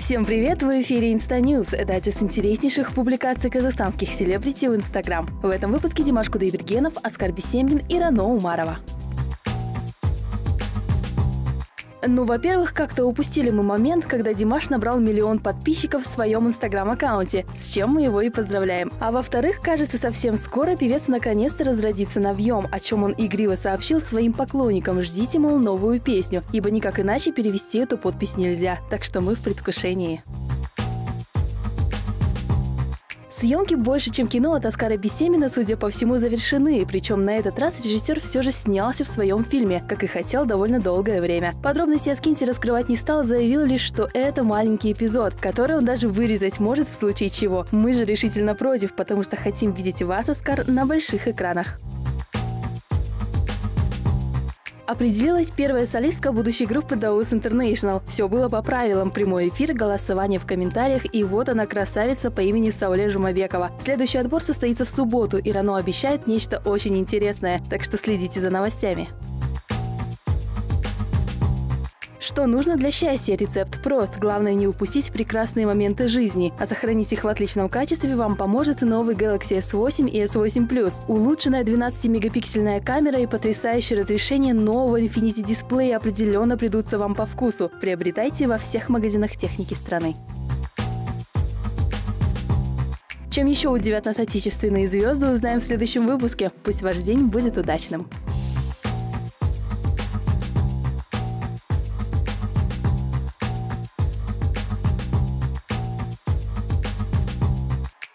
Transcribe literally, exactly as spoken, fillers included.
Всем привет! В эфире Инстаньюз. Это один из интереснейших публикаций казахстанских селебрити в Инстаграм. В этом выпуске Димаш Кудайбергенов, Оскар Бисембин и Рано Умарова. Ну, во-первых, как-то упустили мы момент, когда Димаш набрал миллион подписчиков в своем инстаграм-аккаунте, с чем мы его и поздравляем. А во-вторых, кажется, совсем скоро певец наконец-то разродится навьем, о чем он игриво сообщил своим поклонникам. Ждите, мол, новую песню, ибо никак иначе перевести эту подпись нельзя, так что мы в предвкушении. Съемки «Больше, чем кино» от Оскара Бисембина, судя по всему, завершены, причем на этот раз режиссер все же снялся в своем фильме, как и хотел довольно долгое время. Подробности о скинте раскрывать не стал, заявил лишь, что это маленький эпизод, который он даже вырезать может в случае чего. Мы же решительно против, потому что хотим видеть вас, Оскар, на больших экранах. Определилась первая солистка будущей группы Даус Интернейшнл. Все было по правилам: прямой эфир, голосование в комментариях, и вот она, красавица по имени Сауле Жумабекова. Следующий отбор состоится в субботу, и Рано обещает нечто очень интересное, так что следите за новостями. Что нужно для счастья? Рецепт прост. Главное не упустить прекрасные моменты жизни. А сохранить их в отличном качестве вам поможет новый Galaxy эс восемь и эс восемь плюс. Улучшенная двенадцатимегапиксельная камера и потрясающее разрешение нового Infinity дисплея определенно придутся вам по вкусу. Приобретайте во всех магазинах техники страны. Чем еще удивят нас отечественные звезды, узнаем в следующем выпуске. Пусть ваш день будет удачным!